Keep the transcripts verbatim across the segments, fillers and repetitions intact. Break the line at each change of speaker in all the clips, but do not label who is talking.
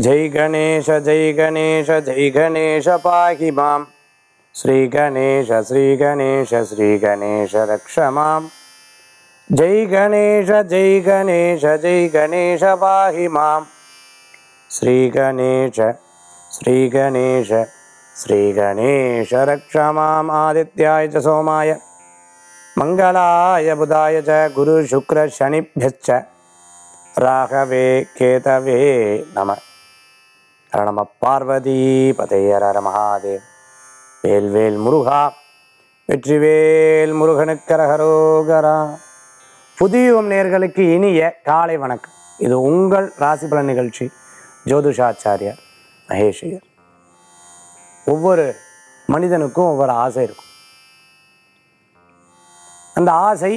जय गणेश जय गणेश जय गणेश पाहि मां श्री गणेश श्री गणेश श्री गणेश रक्ष मां जय गणेश जय गणेश जय गणेश पाहि मां श्री गणेश श्री गणेश श्री गणेश रक्ष मां आदित्याय च सोमाय मंगलाय बुधाय च गुरु शुक्र शनिभ्यश्च राघवे केतवे नमः हर नमः पार्वती पतये हर हर महादेव வேல் வேல் முருகா வெற்றிவேல் முருகனுக்கு அரகரோகரா. புதியுகம் நேயர்களுக்கு இனிய காலை வணக்கம். இது உங்கள் ராசி பலன் நிகழ்ச்சி. ஜோதிஷாச்சாரியார் மகேஷையர். ஒவ்வொரு மனிதனுக்கும் ஒவ்வொரு ஆசை இருக்கும். அந்த ஆசை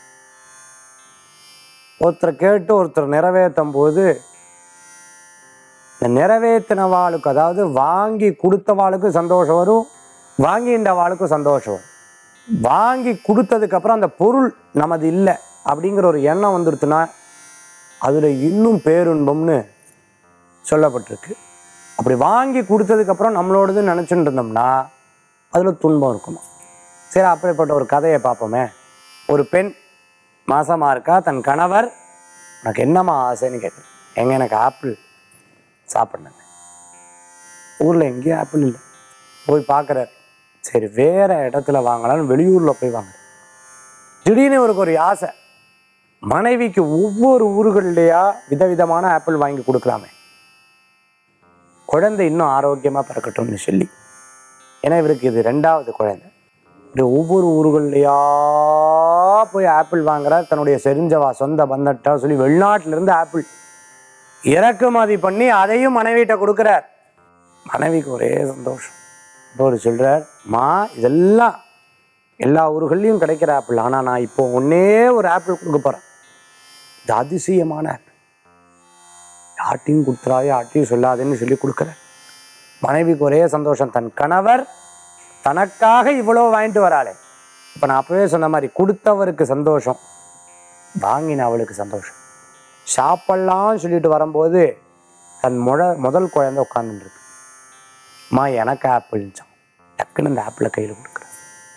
ஒருத்தர் கேட்டு ஒருத்தர் நிறைவேற்றும் போது இந்த நிறைவேற்றினவாளுக்கு, அதாவது வாங்கி கொடுத்தவாளுக்கு சந்தோஷம் வரும், வாங்கின்றவாளுக்கும் சந்தோஷம் வரும். வாங்கி கொடுத்ததுக்கப்புறம் அந்த பொருள் நமது இல்லை அப்படிங்கிற ஒரு எண்ணம் வந்துடுத்துனா அதில் இன்னும் பேருன்பம்னு சொல்லப்பட்டிருக்கு. அப்படி வாங்கி கொடுத்ததுக்கப்புறம் நம்மளோடது நினச்சிட்டு இருந்தோம்னா அதில் துன்பம் இருக்குமா. சரி, அப்படிப்பட்ட ஒரு கதையை பார்ப்போமே. ஒரு பெண் மாசமாக இருக்கா. தன் கணவர், எனக்கு என்னம்மா ஆசைன்னு கேட்குறேன். எங்கே எனக்கு ஆப்பிள் சாப்பிட்ணுங்க. ஊரில் எங்கேயும் ஆப்பிள் இல்லை. போய் பார்க்குறார். சரி, வேறு இடத்துல வாங்கலாம்னு வெளியூரில் போய் வாங்குறார். திடீர்னு இவருக்கு ஒரு ஆசை, மனைவிக்கு ஒவ்வொரு ஊர்கள்லையா விதவிதமான ஆப்பிள் வாங்கி கொடுக்கலாமே, குழந்தை இன்னும் ஆரோக்கியமாக பிறக்கட்டும்னு சொல்லி. ஏன்னா இவருக்கு இது ரெண்டாவது குழந்தை. இப்படி ஒவ்வொரு ஊர்கள்லையா போய் ஆப்பிள் வாங்குறார். தன்னுடைய செரிஞ்சவா சொந்த பந்தட்டா சொல்லி வெளிநாட்டிலிருந்து ஆப்பிள் இறக்குமதி பண்ணி அதையும் மனைவிட்ட கொடுக்குறார். மனைவிக்கு ஒரே சந்தோஷம். இப்போ ஒரு சொல்கிறார், மா இதெல்லாம் எல்லா ஊர்கள்லையும் கிடைக்கிற ஆப்பிள், ஆனால் நான் இப்போ ஒன்னே ஒரு ஆப்பிள் கொடுக்க போகிறேன். இது அதிசயமான ஆப்பிள், யார்ட்டையும் கொடுத்துறாது, யார்ட்டையும் சொல்லாதுன்னு சொல்லி கொடுக்குறார். மனைவிக்கு ஒரே சந்தோஷம். தன் கணவர் தனக்காக இவ்வளோ வாங்கிட்டு வராளே. இப்போ நான் அப்போவே சொன்ன மாதிரி, கொடுத்தவருக்கு சந்தோஷம், வாங்கின அவளுக்கு சந்தோஷம். சாப்பிட்லாம் சொல்லிட்டு வரும்போது தன் முழ முதல் குழந்தை உட்காந்துருக்கு. அம்மா எனக்கு ஆப்பிள்ச்சான். டக்குன்னு அந்த ஆப்பிளை கையில் கொடுக்குறேன்.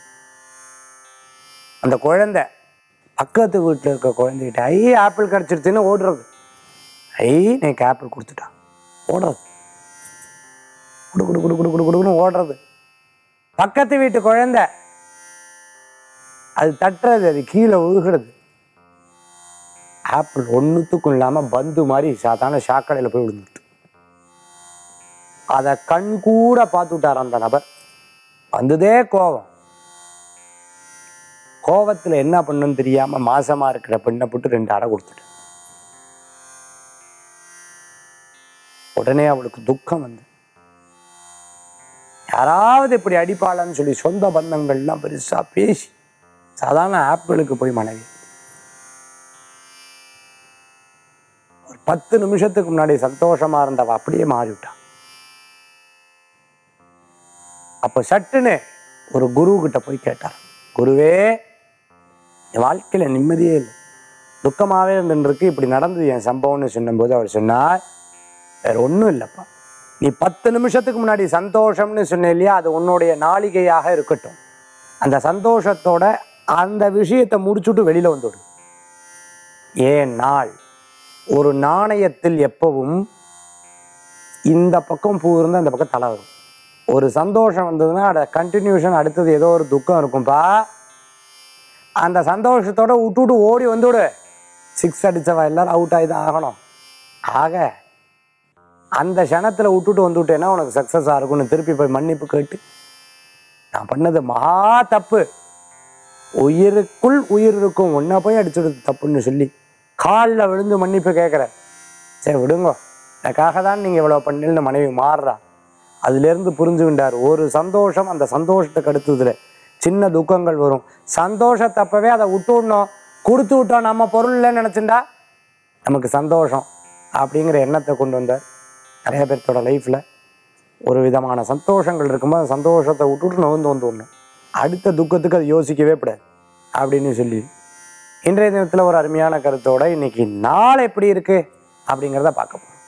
அந்த குழந்தை பக்கத்து வீட்டில் இருக்க குழந்தைகிட்ட ஐ ஆப்பிள் கிடச்சிருச்சுன்னு ஓடுறது. ஐ எனக்கு ஆப்பிள் கொடுத்துட்டான் ஓடுறது. குடு குடு குடு குடு குடு குடுன்னு ஓடுறது. பக்கத்து வீட்டு குழந்தை அது தட்டுறது, அது கீழே விழுகிறது. ஆப்பிள் ஒன்றுத்துக்கும் இல்லாமல் பந்து மாதிரி சாதாரண சாக்கடையில் போய் விழுந்துட்டு அதை கண் கூட பார்த்து விட்டார் அந்த நபர். வந்ததே கோபம். கோபத்தில் என்ன பண்ணுன்னு தெரியாம மாசமா இருக்கிற பெண்ணை போட்டு ரெண்டு அடை கொடுத்துட்டு உடனே அவளுக்கு துக்கம் வந்து, யாராவது இப்படி அடிப்பாளன்னு சொல்லி சொந்த பந்தங்கள்லாம் பெருசா பேசி சாதாரண ஆப்பிளுக்கு போய் மனைவி ஒரு பத்து நிமிஷத்துக்கு முன்னாடி சந்தோஷமா இருந்தவ அப்படியே மாறிவிட்டான். அப்போ சட்டுன்னு ஒரு குரு கிட்ட போய் கேட்டார், குருவே என் வாழ்க்கையில நிம்மதியே இல்லை, துக்கமாவே இருந்துருக்கு, இப்படி நடந்தது என் சம்பவம்னு சொன்னபோது அவர் சொன்னார், வேற ஒன்றும் இல்லைப்பா, நீ பத்து நிமிஷத்துக்கு முன்னாடி சந்தோஷம்னு சொன்ன இல்லையா, அது உன்னுடைய நாளிகையாக இருக்கட்டும். அந்த சந்தோஷத்தோட அந்த விஷயத்தை முடிச்சுட்டு வெளியில வந்துடு. ஏன் நாள் ஒரு நாணயத்தில் எப்பவும் இந்த பக்கம் பூ இருந்தால் அந்த பக்கம் தலை வரும். ஒரு சந்தோஷம் வந்ததுன்னா அதை கண்டினியூஷன் அடுத்தது ஏதோ ஒரு துக்கம் இருக்கும்பா. அந்த சந்தோஷத்தோட விட்டுவிட்டு ஓடி வந்துவிடு. சிக்ஸ் அடித்தவா எல்லாரும் அவுட் ஆகி தான் ஆகணும். ஆக அந்த க்ஷணத்தில் விட்டுட்டு வந்துவிட்டேன்னா உனக்கு சக்ஸஸாக இருக்கும்னு திருப்பி போய் மன்னிப்பு கேட்டு, நான் பண்ணது மகா தப்பு, உயிருக்குள் உயிர் இருக்கும், ஒன்றை போய் அடிச்சுடுது தப்புன்னு சொல்லி காலில் விழுந்து மன்னிப்பு கேட்குற. சரி விடுங்க, எனக்காக தான் நீங்கள் இவ்வளோ பண்ணில்னு மனைவி மாறுறா. அதுலேருந்து புரிஞ்சுக்கிட்டார், ஒரு சந்தோஷம், அந்த சந்தோஷத்துக்கு அடுத்ததுல சின்ன துக்கங்கள் வரும். சந்தோஷத்தப்பவே அதை விட்டு விடணும். கொடுத்து விட்டோம் நம்ம பொருள் இல்லைன்னு நினச்சிண்டா நமக்கு சந்தோஷம் அப்படிங்கிற எண்ணத்தை கொண்டு வந்தார். நிறைய பேர்த்தோட லைஃப்பில் ஒரு விதமான சந்தோஷங்கள் இருக்கும்போது சந்தோஷத்தை விட்டுட்டு நோந்து வந்து விடணும். அடுத்த துக்கத்துக்கு அது யோசிக்கவே கூடாது அப்படின்னு சொல்லி இன்றைய தினத்தில் ஒரு அருமையான கருத்தோட இன்னைக்கு நாள் எப்படி இருக்கு அப்படிங்கிறத பார்க்க போகிறோம்.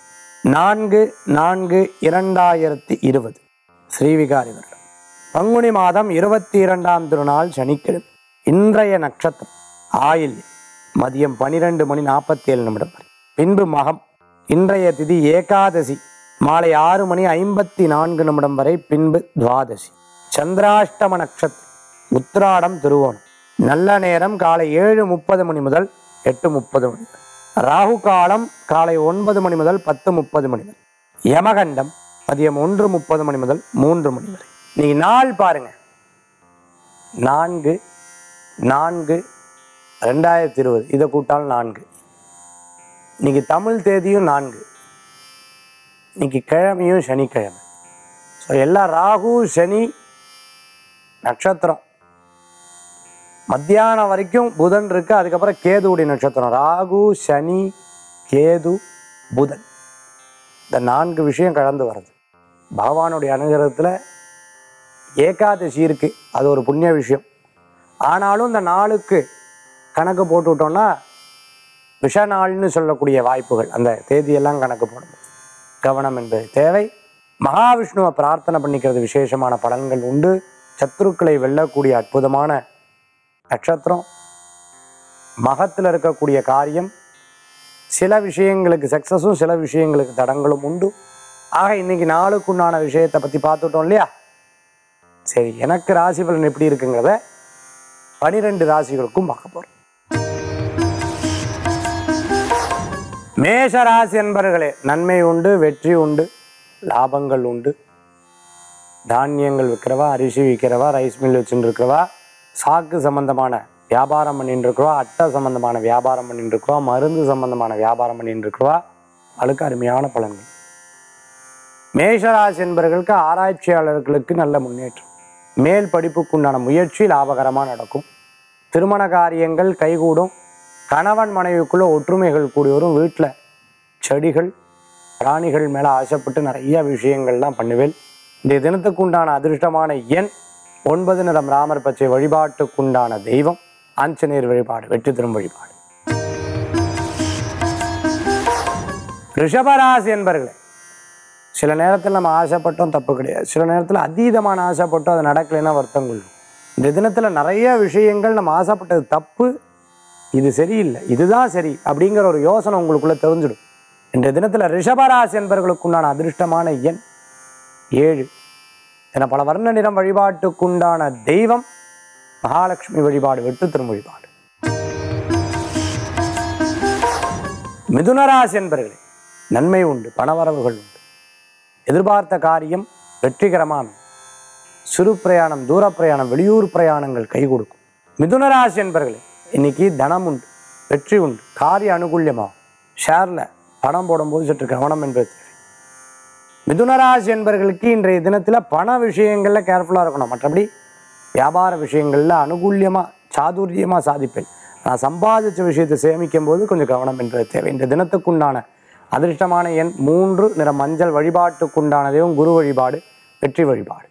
நான்கு நான்கு இரண்டாயிரத்தி இருபது ஸ்ரீவிகாரி வருடம் பங்குனி மாதம் இருபத்தி இரண்டாம் திருநாள் சனிக்கிழமை. இன்றைய நட்சத்திரம் ஆயில்யம். மதியம் பனிரெண்டு மணி நாற்பத்தி ஏழு நிமிடம் வரை. பின்பு மகம். இன்றைய திதி ஏகாதசி மாலை ஆறு மணி ஐம்பத்தி நான்கு நிமிடம் வரை. பின்பு துவாதசி. சந்திராஷ்டம நட்சத்திரம் உத்திராடம் திருவோணம். நல்ல நேரம் காலை ஏழு முப்பது மணி முதல் எட்டு முப்பது மணி வரை. ராகு காலம் காலை ஒன்பது மணி முதல் பத்து முப்பது மணி வரை. யமகண்டம் மதியம் ஒன்று முப்பது மணி முதல் மூன்று மணி வரை. இன்னைக்கு நாள் பாருங்க, நான்கு நான்கு ரெண்டாயிரத்தி இருபது இதை கூட்டால் நான்கு. இன்னைக்கு தமிழ் தேதியும் நான்கு. இன்னைக்கு கிழமையும் சனிக்கிழமை. ஸோ எல்லாம் ராகு சனி நட்சத்திரம். மத்தியானம் வரைக்கும் புதன் இருக்கு, அதுக்கப்புறம் கேதுவுடைய நட்சத்திரம். ராகு சனி கேது புதன், இந்த நான்கு விஷயம் கலந்து வருது. பகவானுடைய அனுகிரகத்தில் ஏகாதசி இருக்கு, அது ஒரு புண்ணிய விஷயம். ஆனாலும் இந்த நாளுக்கு கணக்கு போட்டு விட்டோம்னா விஷ நாள்னு சொல்லக்கூடிய வாய்ப்புகள், அந்த தேதியெல்லாம் கணக்கு போடணும். கவனம் என்பது தேவை. மகாவிஷ்ணுவை பிரார்த்தனை பண்ணிக்கிறது விசேஷமான பலன்கள் உண்டு. சத்துருக்களை வெல்லக்கூடிய அற்புதமான நட்சத்திரம். மகத்தில் இருக்கக்கூடிய காரியம் சில விஷயங்களுக்கு சக்சஸும் சில விஷயங்களுக்கு தடங்களும் உண்டு. ஆக இன்னைக்கு நாளுக்குண்டான விஷயத்தை பற்றி பார்த்துட்டோம் இல்லையா? சரி, எனக்கு ராசி பலன் எப்படி இருக்குங்கிறத பனிரெண்டு ராசிகளுக்கும் பார்க்க போறோம். மேஷ ராசி என்பர்களே, நன்மை உண்டு, வெற்றி உண்டு, லாபங்கள் உண்டு. தானியங்கள் விற்கிறவா, அரிசி விற்கிறவா, ரைஸ் மில் வச்சுட்டு இருக்கிறவா, சாக்கு சம்பந்தமான வியாபாரம் பண்ணிட்டு இருக்கிறவா, அட்டை சம்பந்தமான வியாபாரம் பண்ணிட்டு இருக்கிறவா, மருந்து சம்பந்தமான வியாபாரம் பண்ணிட்டு இருக்கிறவா, அதுக்கு அருமையான பலன்கள். மேஷராசி என்பவர்களுக்கு ஆராய்ச்சியாளர்களுக்கு நல்ல முன்னேற்றம். மேல் படிப்புக்குண்டான முயற்சி லாபகரமாக நடக்கும். திருமண காரியங்கள் கைகூடும். கணவன் மனைவிக்குள்ள ஒற்றுமைகள் கூடி வரும். வீட்டில் செடிகள் பிராணிகள் மேலே ஆசைப்பட்டு நிறைய விஷயங்கள்லாம் பண்ணுவேன். இந்த தினத்துக்குண்டான அதிர்ஷ்டமான எண் ஒன்பது. நிறம் ராமர் பச்சை. வழிபாட்டுக்குண்டான தெய்வம் ஆஞ்சநேயர் வழிபாடு. வெற்றி தரும் வழிபாடு. ரிஷபராசி என்பர்களே, சில நேரத்தில் நம்ம ஆசைப்பட்டோம், தப்பு கிடையாது. சில நேரத்தில் அதீதமான ஆசைப்பட்டோம், அது நடக்கலைன்னா வருத்தம் கொள்ளும். இந்த தினத்தில் நிறைய விஷயங்கள் நம்ம ஆசைப்பட்டது தப்பு, இது சரியில்லை, இதுதான் சரி அப்படிங்கிற ஒரு யோசனை உங்களுக்குள்ள தெரிஞ்சிடும். இந்த தினத்தில் ரிஷபராசி என்பவர்களுக்குண்டான அதிர்ஷ்டமான எண் ஏழு. என பல வர்ண நிறம். வழிபாட்டுக்குண்டான தெய்வம் மகாலட்சுமி வழிபாடு. வெற்றி தரும் வழிபாடு. மிதுனராசி என்பவர்களே, நன்மை உண்டு, பணவரவுகள் உண்டு. எதிர்பார்த்த காரியம் வெற்றிகரமாக. சிறு பிரயாணம், தூர பிரயாணம், வெளியூர் பிரயாணங்கள் கை கொடுக்கும். மிதுனராசி என்பவர்களே, இன்னைக்கு தனம் உண்டு, வெற்றி உண்டு, காரிய அனுகூல்யமாகும். ஷேர்ல பணம் போடும்போது சற்று கவனம் என்பது தேவை. மிதுனராசி என்பவர்களுக்கு இன்றைய தினத்தில் பண விஷயங்களில் கேர்ஃபுல்லாக இருக்கணும். மற்றபடி வியாபார விஷயங்களில் அனுகூல்யமாக சாதுரியமாக சாதிப்பேன். நான் சம்பாதிச்ச விஷயத்தை சேமிக்கும் போது கொஞ்சம் கவனம் என்பது தேவை. இந்த தினத்துக்குண்டான அதிர்ஷ்டமான எண் மூன்று. நிற மஞ்சள். வழிபாட்டுக்குண்டான தெய்வம் குரு வழிபாடு. வெற்றி வழிபாடு.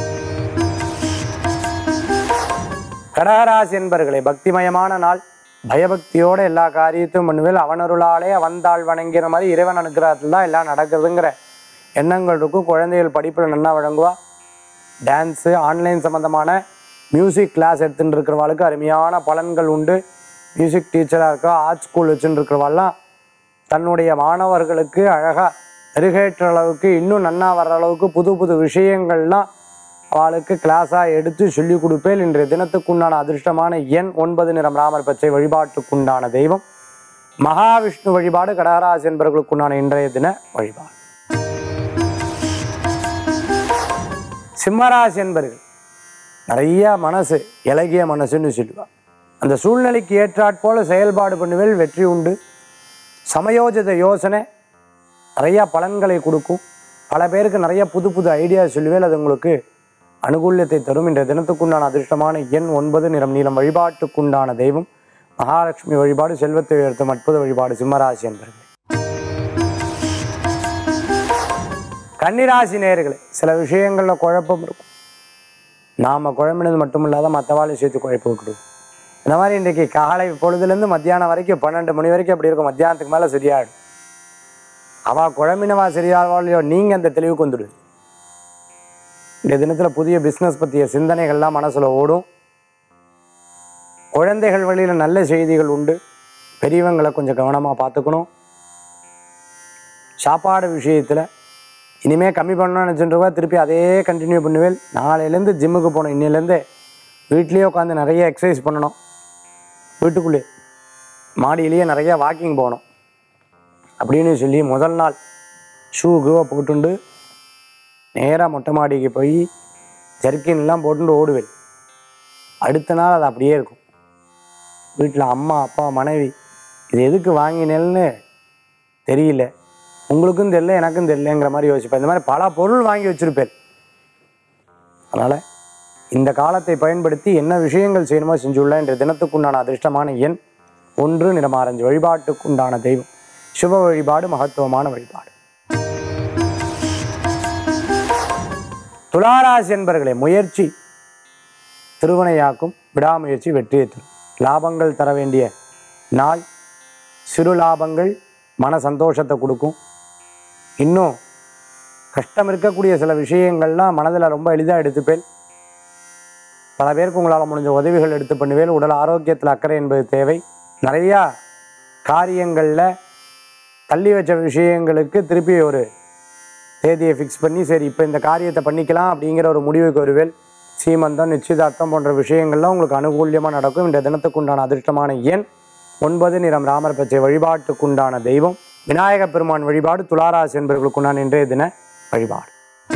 கடகராசி என்பர்களே, பக்திமயமான நாள். பயபக்தியோட எல்லா காரியத்தையும் பண்ணுவேன். அவனருளாலே அவந்தாள் வணங்கிற மாதிரி இறைவன் அனுகிரகத்தில் தான் எல்லாம் நடக்குதுங்கிற எண்ணங்கள் இருக்கும். குழந்தைகள் படிப்பில் நல்லா வழங்குவா. டான்ஸு, ஆன்லைன் சம்மந்தமான மியூசிக் கிளாஸ் எடுத்துகிட்டு இருக்கிறவாளுக்கு அருமையான பலன்கள் உண்டு. மியூசிக் டீச்சராக இருக்கா, ஆர்ட் ஸ்கூல் வச்சுட்டு இருக்கிறவாள்லாம் தன்னுடைய மாணவர்களுக்கு அழகாக மெருகேற்ற அளவுக்கு, இன்னும் நன்னா வர்ற அளவுக்கு புது புது விஷயங்கள்லாம் அவளுக்கு கிளாஸாக எடுத்து சொல்லிக் கொடுப்பேன். இன்றைய தினத்துக்குண்டான அதிர்ஷ்டமான எண் ஒன்பது. நிறம் ராமர் பச்சை. வழிபாட்டுக்குண்டான தெய்வம் மகாவிஷ்ணு வழிபாடு. கடகராசி என்பவர்களுக்குண்டான இன்றைய தின வழிபாடு. சிம்மராசி என்பவர்கள் நிறைய மனசு, இலகிய மனசுன்னு சொல்லுவாள். அந்த சூழ்நிலைக்கு ஏற்றாற்போல செயல்பாடு பண்ணுவேல். வெற்றி உண்டு. சமயோஜித யோசனை நிறையா பலன்களை கொடுக்கும். பல பேருக்கு நிறைய புது புது ஐடியா சொல்லுவேல். அது உங்களுக்கு அனுகூல்யத்தை தரும். இன்றைய தினத்துக்குண்டான அதிர்ஷ்டமான எண் ஒன்பது. நிறம் நீலம். வழிபாட்டுக்குண்டான தெய்வம் மகாலட்சுமி வழிபாடு. செல்வத்தை உயர்த்தும் அற்புத வழிபாடு. சிம்மராசி என்பவர்களே. கன்னிராசி நேயர்களே, சில விஷயங்களில் குழப்பம் இருக்கும். நாம் குழம்பினது மட்டும் இல்லாத மற்றவாளையும் சேர்த்து குழப்ப விட்டுடுவோம். இந்த மாதிரி இன்றைக்கி காலை பொழுதுலேருந்து மத்தியானம் வரைக்கும் பன்னெண்டு மணி வரைக்கும் அப்படி இருக்கும். மத்தியானத்துக்கு மேலே சரியாயிடும். அவள் குழம்பினவா சரியாவாளையோ நீங்கள் அந்த தெளிவுக்கு வந்துடுது. இந்த தினத்தில் புதிய பிஸ்னஸ் பற்றிய சிந்தனைகள்லாம் மனசில் ஓடும். குழந்தைகள் வழியில் நல்ல செய்திகள் உண்டு. பெரியவங்களை கொஞ்சம் கவனமாக பார்த்துக்கணும். சாப்பாடு விஷயத்தில் இனிமேல் கம்மி பண்ணணும்னு நினச்சிட்டு ரூபா திருப்பி அதே கண்டினியூ பண்ணுவேன். நாளையிலேருந்து ஜிம்முக்கு போகணும். இன்னிலேருந்து வீட்லேயே உட்காந்து நிறைய எக்ஸசைஸ் பண்ணணும். வீட்டுக்குள்ளே மாடியிலேயே நிறையா வாக்கிங் போகணும் அப்படின்னு சொல்லி முதல் நாள் ஷூ கீவை போட்டுண்டு நேராக மொட்டை மாடிக்கு போய் ஜர்க்கின்லாம் போட்டுட்டு ஓடுவேன். அடுத்த நாள் அது அப்படியே இருக்கும். வீட்டில் அம்மா அப்பா மனைவி இது எதுக்கு வாங்கினேன்னு தெரியல, உங்களுக்கும் தெரியல எனக்கும் தெரியலங்கிற மாதிரி யோசிப்பேன். இந்த மாதிரி பல பொருள் வாங்கி வச்சுருப்பேன். அதனால் இந்த காலத்தை பயன்படுத்தி என்ன விஷயங்கள் செய்யணுமோ செஞ்சுள்ள. இன்றைய தினத்துக்குண்டான அதிர்ஷ்டமான எண் ஒன்று, நிறம் ஆரஞ்சு. வழிபாட்டுக்குண்டான தெய்வம் சிவ வழிபாடு, மகத்துவமான வழிபாடு. துளாராசி என்பர்களே, முயற்சி திருவினையாக்கும், விடாமுயற்சி வெற்றியை தரும். லாபங்கள் தர வேண்டிய நாள். சிறு லாபங்கள் மன சந்தோஷத்தை கொடுக்கும். இன்னும் கஷ்டம் இருக்கக்கூடிய சில விஷயங்கள்லாம் மனதில் ரொம்ப எளிதாக எடுத்துப்பேன். பல பேருக்கு உங்களால் முடிஞ்ச உதவிகள் எடுத்து பண்ணுவேன். உடல் ஆரோக்கியத்தில் அக்கறை என்பது தேவை. நிறையா காரியங்களில் தள்ளி வச்ச விஷயங்களுக்கு திருப்பி ஒரு தேதியை ஃபிக்ஸ் பண்ணி சரி இப்போ இந்த காரியத்தை பண்ணிக்கலாம் அப்படிங்கிற ஒரு முடிவுக்கு வருவேன். சீமந்தம், நிச்சயதார்த்தம் போன்ற விஷயங்கள்லாம் உங்களுக்கு அனுகூல்யமாக நடக்கும். இந்த தினத்துக்குண்டான அதிர்ஷ்டமான எண் ஒன்பது, நிறம் ராமர் பச்சை. வழிபாட்டுக்குண்டான தெய்வம் விநாயக பெருமான் வழிபாடு. துளாராசி என்பவர்களுக்குண்டான இன்றைய தின வழிபாடு.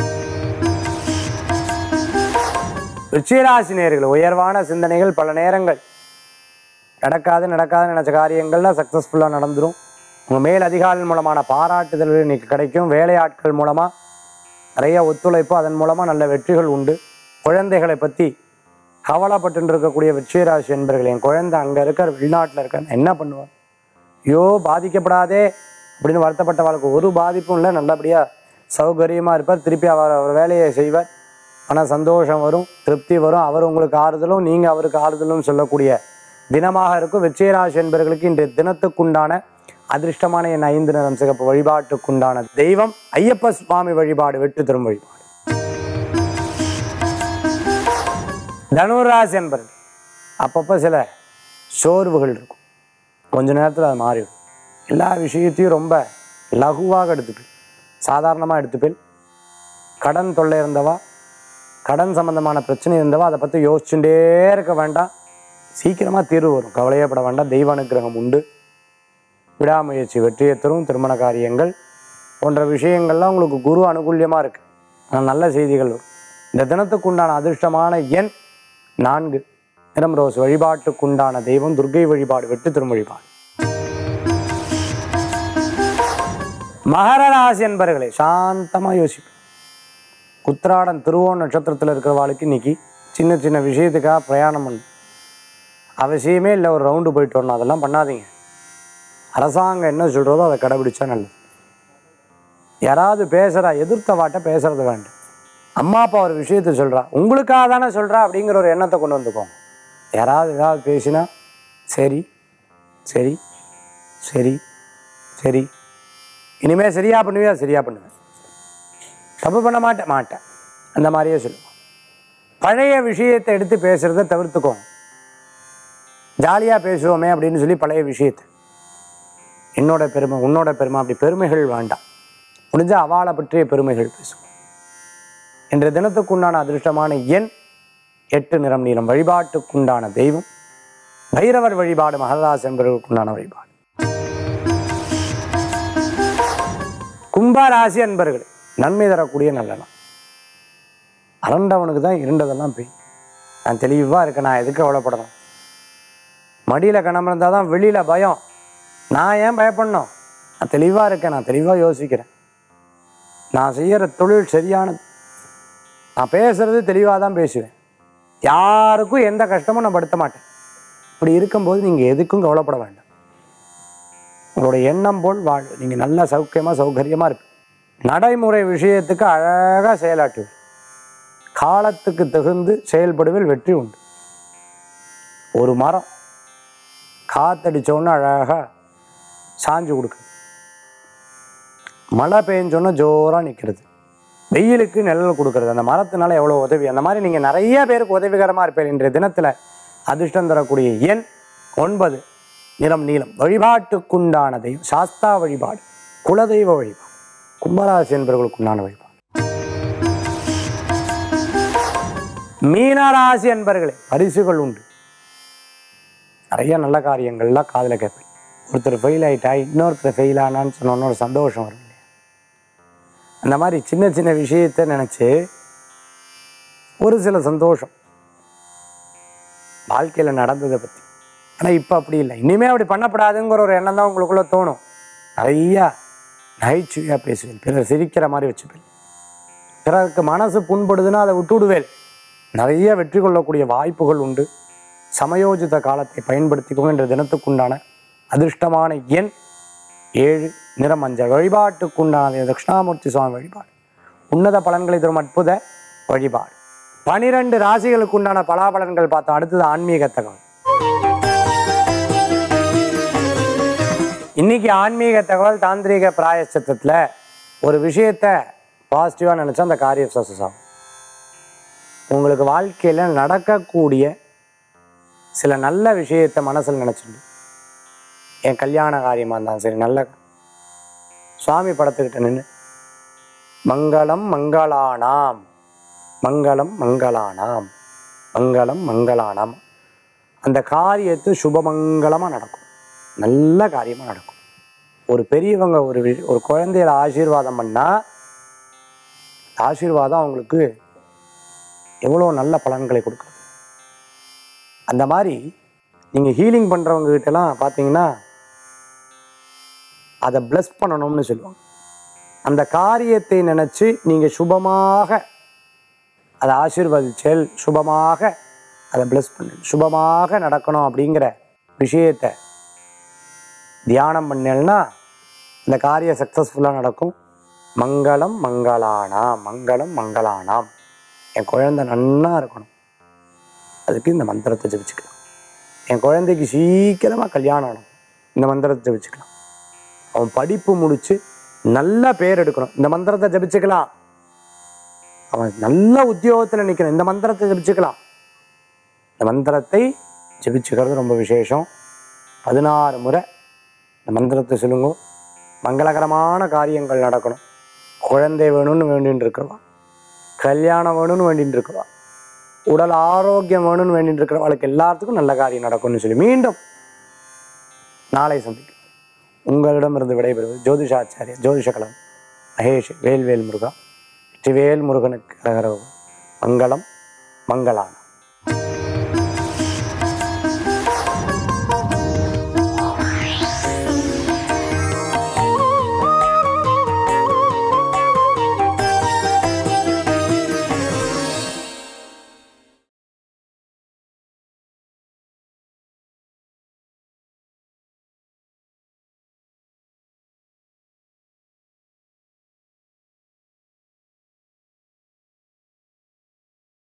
விருச்சிகராசி நேயர்கள், உயர்வான சிந்தனைகள். பல நேரங்கள் நடக்காது நடக்காது நினச்ச காரியங்கள்லாம் சக்ஸஸ்ஃபுல்லாக நடந்துடும். உங்கள் மேல் அதிகாரிகள் மூலமான பாராட்டுதல்கள் இன்றைக்கி கிடைக்கும். வேலையாட்கள் மூலமாக நிறைய ஒத்துழைப்பு, அதன் மூலமாக நல்ல வெற்றிகள் உண்டு. குழந்தைகளை பற்றி கவலைப்பட்டு இருக்கக்கூடிய விருச்சிகராசி என்பர்கள், என் குழந்தை அங்கே இருக்கார், வெளிநாட்டில் இருக்கார், என்ன பண்ணுவார், ஐயோ பாதிக்கப்படாதே அப்படின்னு வருத்தப்பட்ட வாழ்க்கை ஒரு பாதிப்பும் இல்லை. நல்லபடியாக சௌகரியமாக இருப்பார். திருப்பி அவர் அவர் வேலையை செய்வார். ஆனால் சந்தோஷம் வரும், திருப்தி வரும். அவர் உங்களுக்கு ஆறுதலும், நீங்கள் அவருக்கு ஆறுதலும் சொல்லக்கூடிய தினமாக இருக்கும். விருச்சிகராசி என்பவர்களுக்கு இன்றைய தினத்துக்குண்டான அதிர்ஷ்டமான என் ஐந்து, நிறம் சிகப்பு. வழிபாட்டுக்குண்டான தெய்வம் ஐயப்ப சுவாமி வழிபாடு. வெற்றி தரும் வழிபாடு. தனுராசி என்பர்கள், அப்பப்போ சில சோர்வுகள் இருக்கும். கொஞ்ச நேரத்தில் அது மாறிடும். எல்லா விஷயத்தையும் ரொம்ப லகுவாக எடுத்துப்பேன், சாதாரணமாக எடுத்துப்பேன். கடன் தொல்லை இருந்தவா, கடன் சம்பந்தமான பிரச்சனை இருந்தவா அதை பற்றி யோசிச்சுட்டே இருக்க வேண்டாம். சீக்கிரமாக தீர்வு வரும். கவலையப்பட வேண்டாம். தெய்வ அனுக்கிரகம் உண்டு. விடாமுயற்சி வெற்றியை தரும். திருமண காரியங்கள் போன்ற விஷயங்கள்லாம் உங்களுக்கு குரு அனுகூல்யமாக இருக்குது. ஆனால் நல்ல செய்திகள் வரும். இந்த தினத்துக்குண்டான அதிர்ஷ்டமான எண் நான்கு, நிறம் ரோஸ். வழிபாட்டுக்குண்டான தெய்வம் துர்க்கை வழிபாடு. வெற்றி தரும் வழிபாடு. மகர ராசி என்பர்களே, சாந்தமாக யோசிப்பேன். உத்திராடம் திருவோண நட்சத்திரத்தில் இருக்கிறவாளுக்கு இன்னைக்கு சின்ன சின்ன விஷயத்துக்காக பிரயாணம் பண்ணு அவசியமே இல்லை. ஒரு ரவுண்டு போயிட்டு வரணும், அதெல்லாம் பண்ணாதீங்க. அரசாங்கம் என்ன சொல்கிறதோ அதை கடைபிடிச்சா நல்லது. யாராவது பேசுகிறா, எதிர்த்த வாட்ட பேசுறது வேண்டாம். அம்மா அப்பா ஒரு விஷயத்தை சொல்கிறா, உங்களுக்காக தானே சொல்கிறா அப்படிங்கிற ஒரு எண்ணத்தை கொண்டு வந்துக்கோங்க. யாராவது ஏதாவது பேசினா சரி சரி சரி சரி இனிமேல் சரியாக பண்ணுவியா, சரியாக பண்ணுவேன், தப்பு பண்ண மாட்டேன் மாட்டேன் அந்த மாதிரியே சொல்லுவோம். பழைய விஷயத்தை எடுத்து பேசுகிறத தவிர்த்துக்கோங்க. ஜாலியாக பேசுவோமே அப்படின்னு சொல்லி பழைய விஷயத்தை, என்னோட பெருமை உன்னோட பெருமை, அப்படி பெருமைகள் வேண்டாம். முடிஞ்சால் அவாளை பற்றிய பெருமைகள் பேசுவோம். இன்றைய தினத்துக்குண்டான அதிர்ஷ்டமான எண் எட்டு, நிறம் நீலம். வழிபாட்டுக்குண்டான தெய்வம் பைரவர் வழிபாடு. மகராசி என்பவர்களுக்குண்டான வழிபாடு. கும்பராசி அன்பர்கள், நன்மை தரக்கூடிய நல்ல நாள். அரண்டவனுக்கு தான் இருண்டதெல்லாம் போய் நான் தெளிவாக இருக்கேன், நான் எதுக்கு கவலைப்படணும். மடியில் கணம் இருந்தால் தான் வெளியில் பயம். நான் ஏன் பயப்படணும், நான் தெளிவாக இருக்கேன், நான் தெளிவாக யோசிக்கிறேன், நான் செய்கிற தொழில் சரியானது, நான் பேசுகிறது தெளிவாக தான் பேசுவேன், யாருக்கும் எந்த கஷ்டமும் நான் படுத்த மாட்டேன். இப்படி இருக்கும்போது நீங்கள் எதுக்கும் கவலைப்பட வேண்டாம். உங்களோட எண்ணம் போல் வாழ். நீங்கள் நல்லா சௌக்கியமாக சௌகரியமாக இருப்பீங்க. நடைமுறை விஷயத்துக்கு அழகாக செயலாற்றுவீர்கள். காலத்துக்கு தகுந்து செயல்படுவில் வெற்றி உண்டு. ஒரு மரம் காத்தடிச்சோன்னு அழகாக சாஞ்சு கொடுக்குது. மழை பெஞ்சோன்னா ஜோராக நிற்கிறது, வெயிலுக்கு நிழல் கொடுக்கறது, அந்த மரத்தினால எவ்வளோ உதவி. அந்த மாதிரி நீங்கள் நிறைய பேருக்கு உதவிகரமாக இருப்பீர்கள். இன்றைய தினத்தில் அதிர்ஷ்டம் தரக்கூடிய எண் ஒன்பது, நிறம் நீலம். வழிபாட்டுக்குண்டான தெய்வம் சாஸ்தா வழிபாடு, குலதெய்வ வழிபாடு, கும்பராசி என்பவர்களுக்குண்டான வழிபாடு. மீனராசி என்பர்களே, பரிசுகள் உண்டு. நிறைய நல்ல காரியங்கள்லாம் காதில் கேட்பேன். ஒருத்தர் ஃபெயில் ஆகிட்டா இன்னொருத்தர் ஃபெயில் ஆனான்னு சொன்னோன்னு ஒரு சந்தோஷம் வரும் இல்லையா? அந்த மாதிரி சின்ன சின்ன விஷயத்தை நினச்சி ஒரு சில சந்தோஷம் வாழ்க்கையில் நடந்ததை பற்றி. ஆனால் இப்போ அப்படி இல்லை, இனிமேல் அப்படி பண்ணப்படாதுங்கிற ஒரு எண்ணம் தான் உங்களுக்குள்ளே தோணும். நிறையா நகைச்சுவையாக பேசுவேன், பிறர் சிரிக்கிற மாதிரி வச்சுப்பேன். பிறருக்கு மனசு புண்படுதுன்னா அதை விட்டுவிடுவேன். நிறைய வெற்றி கொள்ளக்கூடிய வாய்ப்புகள் உண்டு. சமயோஜித காலத்தை பயன்படுத்திக்கோங்க. என்ற தினத்துக்குண்டான அதிர்ஷ்டமான எண் ஏழு, நிறம் மஞ்சள். வழிபாட்டுக்குண்டான தட்சிணாமூர்த்தி சுவாமி வழிபாடு உன்னத பலன்களை தரும் அற்புத வழிபாடு. பனிரெண்டு ராசிகளுக்கு உண்டான பலாபலன்கள் பார்த்தோம். அடுத்தது ஆன்மீக தகவல். இன்னைக்கு ஆன்மீக தகவல் தாந்திரிக பிராயச்சித்தத்தில் ஒரு விஷயத்தை பாசிட்டிவாக நினச்சா அந்த காரியம் சக்ஸஸ் ஆகும். உங்களுக்கு வாழ்க்கையில் நடக்கக்கூடிய சில நல்ல விஷயத்தை மனசில் நினச்சிட்டு, என் கல்யாண காரியமாக இருந்தாலும் சரி, நல்ல சுவாமி படத்துக்கிட்ட நின்று மங்களம் மங்களானாம், மங்களம் மங்களானாம், மங்களம் மங்களானாம், அந்த காரியத்து சுபமங்கலமாக நடக்கும், நல்ல காரியமாக நடக்கும். ஒரு பெரியவங்க ஒரு ஒரு குழந்தையில ஆசீர்வாதம் பண்ணால் ஆசீர்வாதம் அவங்களுக்கு எவ்வளோ நல்ல பலன்களை கொடுக்குறது. அந்த மாதிரி நீங்கள் ஹீலிங் பண்ணுறவங்க கிட்டலாம் பார்த்தீங்கன்னா அதை பிளஸ் பண்ணணும்னு சொல்லுவாங்க. அந்த காரியத்தை நினச்சி நீங்கள் சுபமாக அதை ஆசீர்வதிச்சல், சுபமாக அதை பிளஸ் பண்ணு, சுபமாக நடக்கணும் அப்படிங்கிற விஷயத்தை தியானம் பண்ணேன்னா அந்த காரியம் சக்ஸஸ்ஃபுல்லாக நடக்கும். மங்களம் மங்களானாம், மங்களம் மங்களானாம், என் குழந்தை நன்னா இருக்கணும், அதுக்கு இந்த மந்திரத்தை ஜபிச்சுக்கலாம். என் குழந்தைக்கு சீக்கிரமாக கல்யாணம் ஆகணும், இந்த மந்திரத்தை ஜபிச்சுக்கலாம். அவன் படிப்பு முடித்து நல்ல பேர் எடுக்கணும், இந்த மந்திரத்தை ஜபிச்சுக்கலாம். அவன் நல்ல உத்தியோகத்தில் நிற்கணும், இந்த மந்திரத்தை ஜபிச்சுக்கலாம். இந்த மந்திரத்தை ஜபிச்சுக்கிறது ரொம்ப விசேஷம். பதினாறு முறை இந்த மந்திரத்தை சொல்லுங்க. மங்களகரமான காரியங்கள் நடக்கணும். குழந்தை வேணும்னு வேண்டின்னு இருக்கிறவா, கல்யாணம் வேணும்னு வேண்டின்னு இருக்கிறவா, உடல் ஆரோக்கியம் வேணும்னு வேண்டிட்டு இருக்கிறவளுக்கு எல்லாத்துக்கும் நல்ல காரியம் நடக்கும்னு சொல்லி மீண்டும் நாளை சந்திக்கும். உங்களிடமிருந்து விடைபெறுவது ஜோதிஷாச்சாரிய ஜோதிஷ கலம் மகேஷ் வேல்வேல் முருகா. வெற்றிவேல் முருகனுக்கு அரகரோகம். மங்களம் மங்களான.